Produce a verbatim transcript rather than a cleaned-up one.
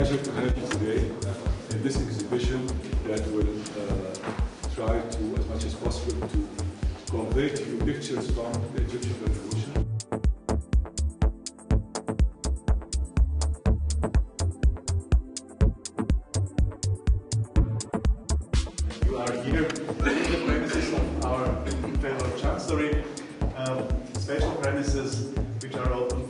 pleasure to have you today in this exhibition that will uh, try to, as much as possible, to convey to you pictures from the Egyptian Revolution. You are here in the premises of our fellow chancellery, um, special premises which are open